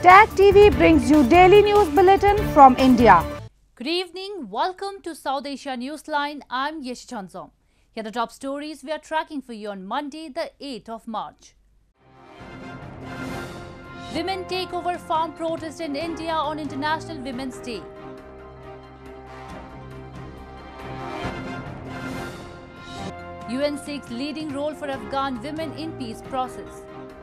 Tag TV brings you daily news bulletin from India. Good evening. Welcome to South Asia Newsline. I'm Yeshi Chanzom. Here are the top stories we are tracking for you on Monday, the 8th of March. Women take over farm protest in India on International Women's Day. UN seeks leading role for Afghan women in peace process.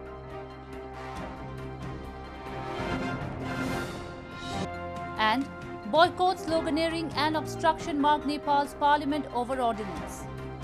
And boycott, sloganeering and obstruction mark Nepal's parliament over ordinance.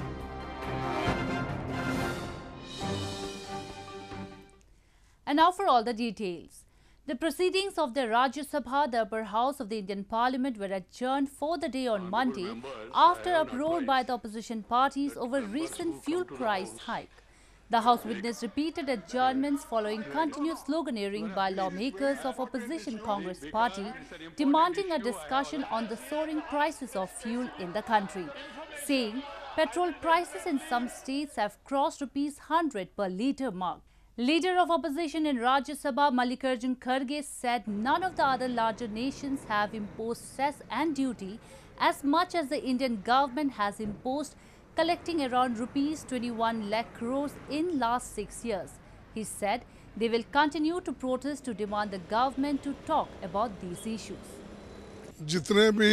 And now for all the details. The proceedings of the Rajya Sabha, the upper house of the Indian Parliament, were adjourned for the day on Monday after uproar by the opposition parties over recent fuel price hike. The House witnessed repeated adjournments following continued sloganeering by lawmakers of opposition Congress Party, demanding a discussion on the soaring prices of fuel in the country, saying petrol prices in some states have crossed ₹100 per litre mark. Leader of opposition in Rajya Sabha, Mallikarjun Kharge, said none of the other larger nations have imposed cess and duty as much as the Indian government has imposed, collecting around ₹21 lakh crores in last 6 years. He said they will continue to protest to demand the government to talk about these issues. जितने भी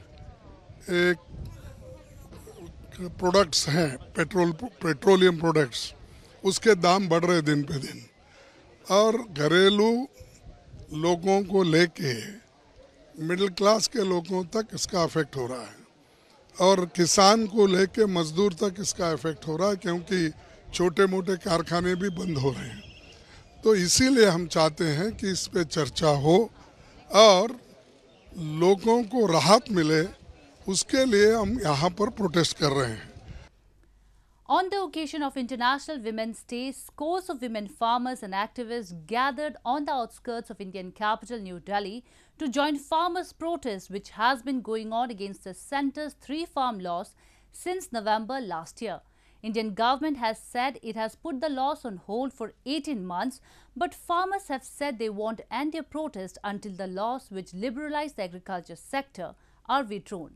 products हैं petroleum products उसके दाम बढ़ रहे दिन पे दिन और घरेलू लोगों को लेके मिडिल क्लास के लोगों तक इसका इफेक्ट हो रहा है और किसान को लेके मजदूर तक इसका इफेक्ट हो रहा है क्योंकि छोटे मोटे कारखाने भी बंद हो रहे हैं। तो इसीलिए हम चाहते हैं कि इस पे चर्चा हो और लोगों को राहत मिले, उसके लिए हम यहाँ पर प्रोटेस्ट कर रहे हैं। On the occasion of International Women's Day, scores of women farmers and activists gathered on the outskirts of Indian capital New Delhi to join farmers' protest, which has been going on against the centre's 3 farm laws since November last year. Indian government has said it has put the laws on hold for 18 months, but farmers have said they won't end their protest until the laws which liberalize the agriculture sector are withdrawn.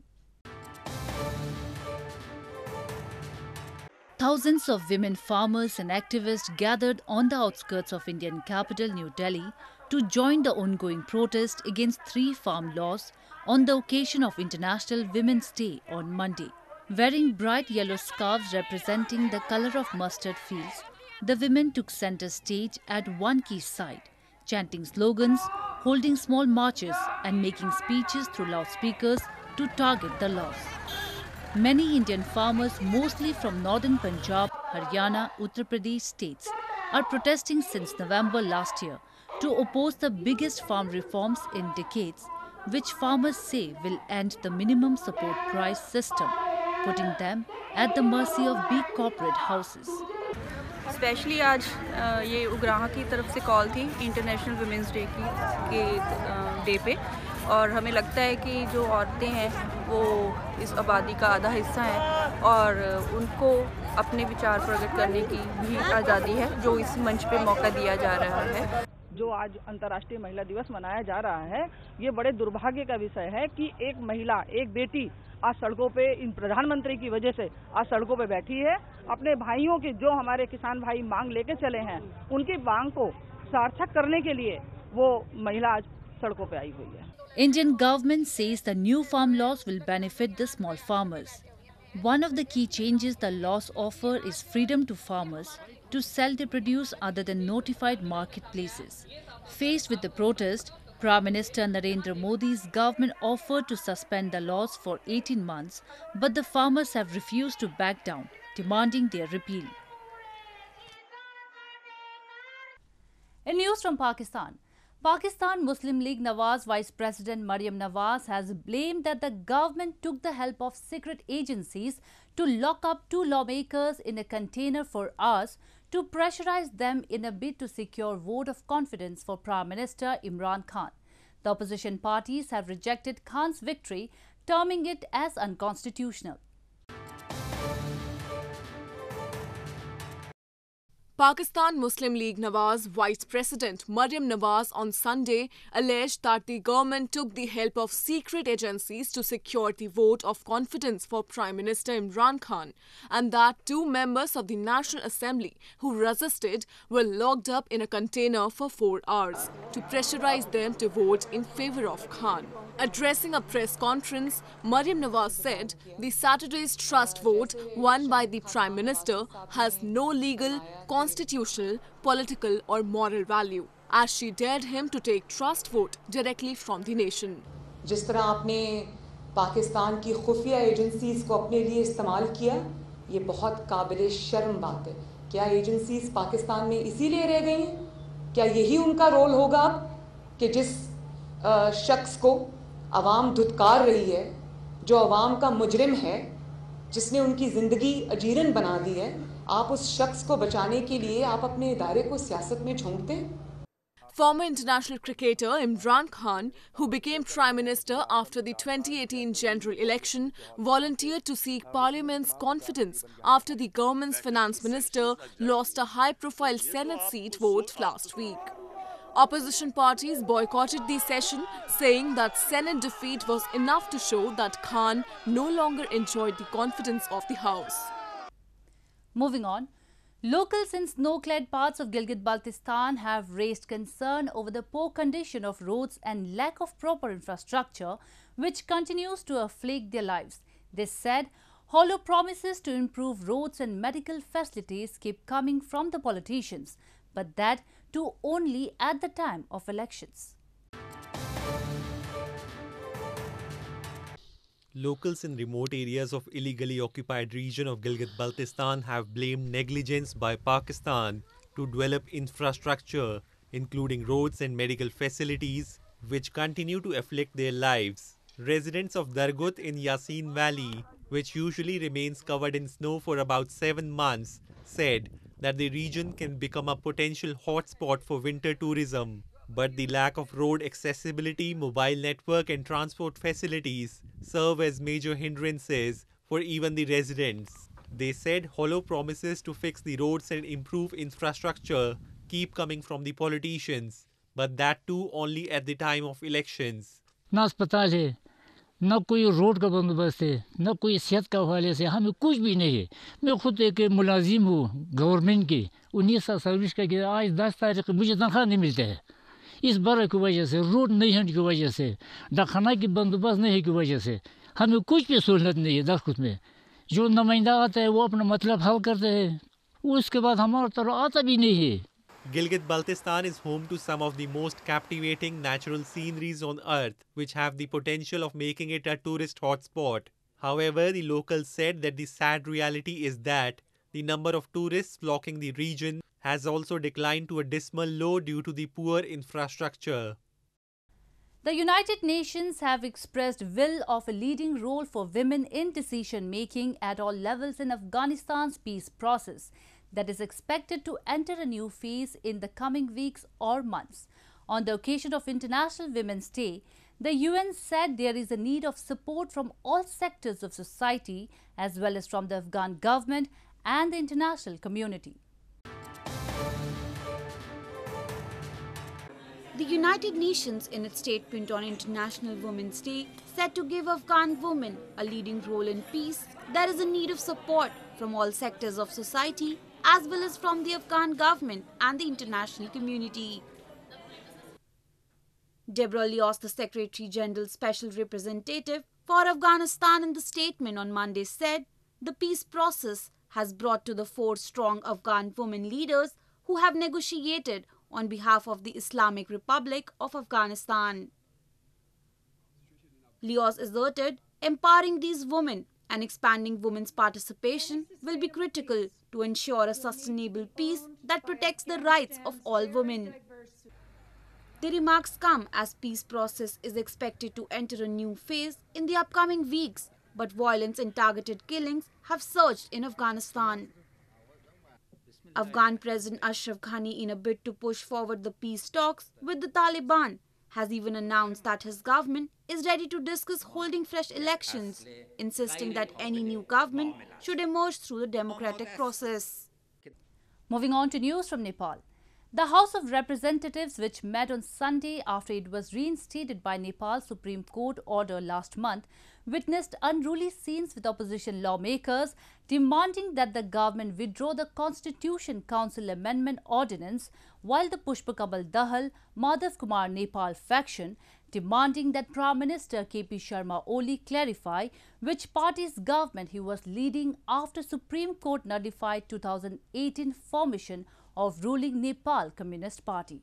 Thousands of women farmers and activists gathered on the outskirts of Indian capital New Delhi to join the ongoing protest against 3 farm laws on the occasion of International Women's Day on Monday. Wearing bright yellow scarves representing the color of mustard fields, the women took center stage at one key site, chanting slogans, holding small marches and making speeches through loudspeakers to target the laws. Many Indian farmers, mostly from northern Punjab, Haryana, Uttar Pradesh states, are protesting since November last year to oppose the biggest farm reforms in decades, which farmers say will end the minimum support price system, putting them at the mercy of big corporate houses. Specially आज ये उग्राहा की तरफ से call थी international women's day के day पे, और हमें लगता है कि जो औरतें हैं वो इस आबादी का आधा हिस्सा हैं और उनको अपने विचार प्रकट करने की भी आज़ादी है, जो इस मंच पे मौका दिया जा रहा है। जो आज अंतर्राष्ट्रीय महिला दिवस मनाया जा रहा है, ये बड़े दुर्भाग्य का विषय है कि एक महिला, एक बेटी आज सड़कों पे इन प्रधानमंत्री की वजह से आज सड़कों पे बैठी है। अपने भाइयों की, जो हमारे किसान भाई मांग लेके चले हैं, उनकी मांग को सार्थक करने के लिए वो महिला आज सड़कों पे आई हुई है। Indian government says the new farm laws will benefit the small farmers. One of the key changes the laws offer is freedom to farmers to sell their produce other than notified marketplaces. Faced with the protest, Prime Minister Narendra Modi's government offered to suspend the laws for 18 months, but the farmers have refused to back down, demanding their repeal. In news from Pakistan, Pakistan Muslim League Nawaz Vice President Maryam Nawaz has blamed that the government took the help of secret agencies to lock up 2 lawmakers in a container for hours to pressurize them in a bid to secure vote of confidence for Prime Minister Imran Khan. The opposition parties have rejected Khan's victory, terming it as unconstitutional. Pakistan Muslim League Nawaz Vice President Maryam Nawaz on Sunday alleged that the government took the help of secret agencies to secure the vote of confidence for Prime Minister Imran Khan, and that 2 members of the National Assembly who resisted were locked up in a container for 4 hours to pressurize them to vote in favor of Khan. Addressing a press conference, Maryam Nawaz said the Saturday's trust vote won by the Prime Minister has no legal, constitutional, political or moral value, as she dared him to take trust vote directly from the nation. जिस तरह आपने पाकिस्तान की खुफिया agencies को अपने लिए इस्तेमाल किया, ये बहुत काबिल शर्म बात है। क्या एजेंसीज पाकिस्तान में इसीलिए रह गई हैं? क्या यही उनका रोल होगा कि जिस शख्स को अवाम धुतकार रही है, जो अवाम का मुजरिम है, जिसने उनकी ज़िंदगी अजीरन बना दी है, आप उस शख्स को बचाने के लिए आप अपने इदारे को सियासत में झोंकते हैं? Former international cricketer Imran Khan, who became Prime Minister after the 2018 general election, volunteered to seek Parliament's confidence after the government's finance minister lost a high-profile Senate seat vote last week. Opposition parties boycotted the session, saying that Senate defeat was enough to show that Khan no longer enjoyed the confidence of the House. Moving on, locals in snow-clad parts of Gilgit-Baltistan have raised concern over the poor condition of roads and lack of proper infrastructure, which continues to afflict their lives. They said hollow promises to improve roads and medical facilities keep coming from the politicians, but that too only at the time of elections. Locals in remote areas of illegally occupied region of Gilgit-Baltistan have blamed negligence by Pakistan to develop infrastructure, including roads and medical facilities, which continue to afflict their lives. Residents of Dargut in Yasin Valley, which usually remains covered in snow for about 7 months, said that the region can become a potential hotspot for winter tourism. But the lack of road accessibility, mobile network and transport facilities serve as major hindrances for even the residents. They said hollow promises to fix the roads and improve infrastructure keep coming from the politicians, but that too only at the time of elections. ना अस्पताल है, न कोई road का बंदोबस्त है, न कोई सेहत का हवाले से हमें कुछ भी नहीं है। मैं खुद एक मुलाजिम हूँ गवर्नमेंट की, 19 साल सर्विस का किया, आज 10 तारीख मुझे तनख्वाह नहीं मिलता है। इस बार की वजह से, रोड नहीं होने की वजह से, दवाखाना की बंदोबस्त नहीं की वजह से हमें कुछ भी सहूलत नहीं है। दरखुद में जो नुमाइंदा आता है वो अपना मतलब हल करते हैं, उसके बाद हमारा तरफ आता भी नहीं है। Gilgit-Baltistan is home to some of the most captivating natural sceneries on earth, which have the potential of making it a tourist hotspot. However, the locals said that the sad reality is that the number of tourists flocking the region has also declined to a dismal low due to the poor infrastructure. The United Nations have expressed will of a leading role for women in decision-making at all levels in Afghanistan's peace process that is expected to enter a new phase in the coming weeks or months. On the occasion of International Women's Day, the UN said there is a need of support from all sectors of society as well as from the Afghan government and the international community. The United Nations, in its statement on International Women's Day, said to give Afghan women a leading role in peace, there is a need of support from all sectors of society as well as from the Afghan government and the international community. Deborah Leos, the Secretary General's Special Representative for Afghanistan, in the statement on Monday said the peace process has brought to the fore strong Afghan women leaders who have negotiated on behalf of the Islamic Republic of Afghanistan. Leos asserted empowering these women and expanding women's participation will be critical to ensure a sustainable peace that protects the rights of all women. The remarks come as peace process is expected to enter a new phase in the upcoming weeks, but violence and targeted killings have surged in Afghanistan. Afghan President Ashraf Ghani, in a bid to push forward the peace talks with the Taliban, has even announced that his government is ready to discuss holding fresh elections, insisting that any new government should emerge through the democratic process. Moving on to news from Nepal. The House of Representatives, which met on Sunday after it was reinstated by Nepal Supreme Court order last month, witnessed unruly scenes with opposition lawmakers demanding that the government withdraw the Constitution Council Amendment Ordinance, while the Pushpa Kamal Dahal, Madhav Kumar Nepal faction demanding that Prime Minister KP Sharma Oli clarify which party's government he was leading after Supreme Court nullified 2018 formation of ruling Nepal Communist Party.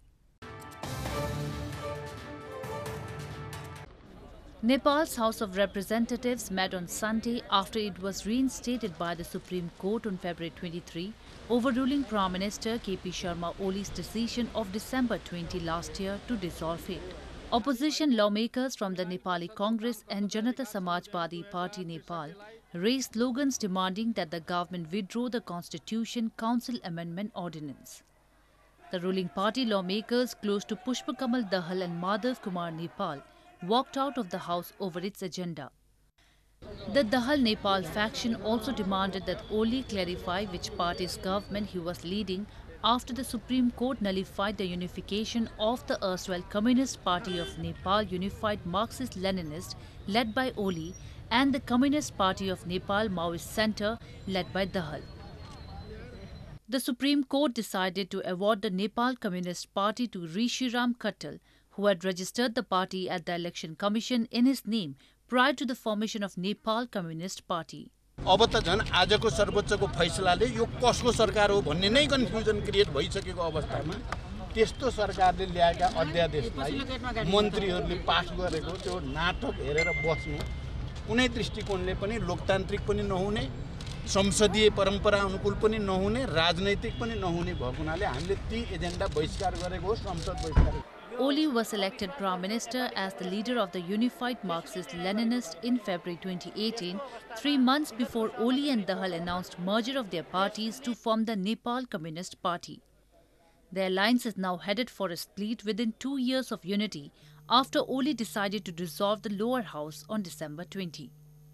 Nepal's House of Representatives met on Sunday after it was reinstated by the Supreme Court on February 23, overruling Prime Minister KP Sharma Oli's decision of December 20 last year to dissolve it. Opposition lawmakers from the Nepali Congress and Janata Samajwadi Party Nepal raised slogans demanding that the government withdraw the Constitution Council Amendment Ordinance. The ruling party lawmakers close to Pushpa Kamal Dahal and Madhav Kumar Nepal walked out of the house over its agenda. The Dahal Nepal faction also demanded that Oli clarify which party's government he was leading after the Supreme Court nullified the unification of the erstwhile Communist Party of Nepal Unified Marxist-Leninist led by Oli and the Communist Party of Nepal Maoist Centre led by Dahal. The Supreme Court decided to award the Nepal Communist Party to Rishiram Khattal, who had registered the party at the Election Commission in his name prior to the formation of Nepal Communist Party. अब त झन् आजको सर्वोच्चको फैसलाले यो कसको सरकार हो भन्ने नै confusion create भइसकेको अवस्थामा त्यस्तो सरकारले ल्याएका अध्यादेशलाई मन्त्रीहरूले पास गरेको त्यो नाटक हेरेर बस्नु कुनै दृष्टिकोणले पनि लोकतान्त्रिक पनि नहुने संसदीय परम्परा अनुकूल पनि नहुने राजनैतिक पनि नहुने भएको हुनाले हामीले ती एजेन्डा बहिष्कार गरेको हो संसद बहिष्कार। Oli was elected Prime Minister as the leader of the Unified Marxist-Leninist in February 2018, 3 months before Oli and Dahal announced merger of their parties to form the Nepal Communist Party. The alliance is now headed for a split within 2 years of unity after Oli decided to dissolve the lower house on December 20.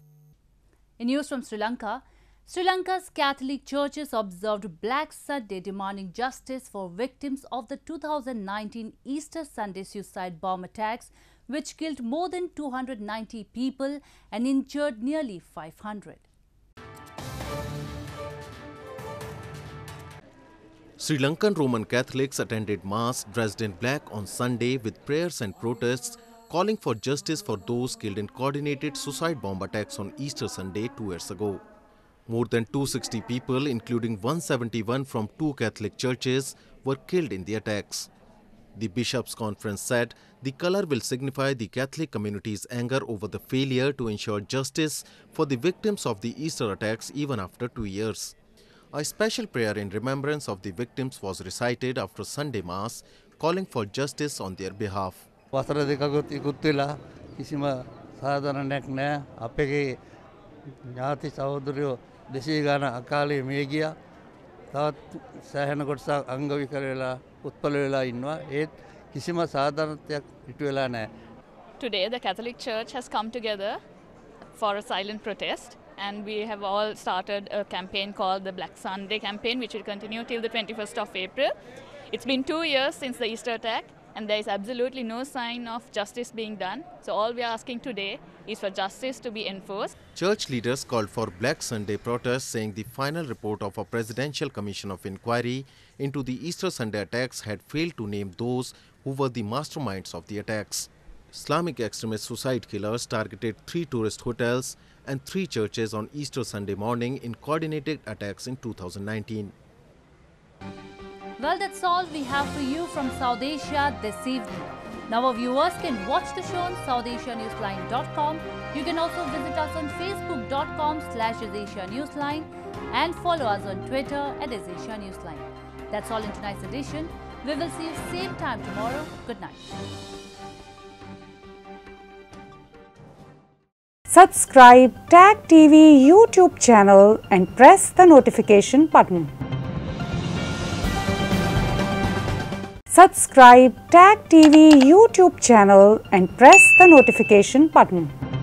In news from Sri Lanka, Sri Lanka's Catholic churches observed Black Sunday demanding justice for victims of the 2019 Easter Sunday suicide bomb attacks, which killed more than 290 people and injured nearly 500. Sri Lankan Roman Catholics attended Mass dressed in black on Sunday with prayers and protests calling for justice for those killed in coordinated suicide bomb attacks on Easter Sunday 2 years ago. More than 260 people, including 171 from 2 Catholic churches, were killed in the attacks. The Bishops' Conference said the color will signify the Catholic community's anger over the failure to ensure justice for the victims of the Easter attacks even after 2 years. A special prayer in remembrance of the victims was recited after Sunday Mass, calling for justice on their behalf. देशी गाना अकाले मेगिया तात सहन कोटसा अंग विकरेला उत्पलेला इन्वा एक किसी में साधारण त्याग इटवेला नहीं. Today the Catholic Church has come together for a silent protest, and we have all started a campaign called the Black Sunday campaign, which will continue till the 21st of April. It's been 2 years since the Easter attack, and there is absolutely no sign of justice being done. So all we are asking today is for justice to be enforced. Church leaders called for Black Sunday protests, saying the final report of a presidential commission of inquiry into the Easter Sunday attacks had failed to name those who were the masterminds of the attacks. Islamic extremist suicide killers targeted 3 tourist hotels and 3 churches on Easter Sunday morning in coordinated attacks in 2019. Well, that's all we have for you from South Asia this evening. Now our viewers can watch the show on SouthAsiaNewsline.com. You can also visit us on Facebook.com/AsAsiaNewsline and follow us on Twitter @AsAsiaNewsline. That's all in tonight's edition. We will see you same time tomorrow. Good night. Subscribe Tag TV YouTube channel and press the notification button. Subscribe Tag TV YouTube channel and press the notification button.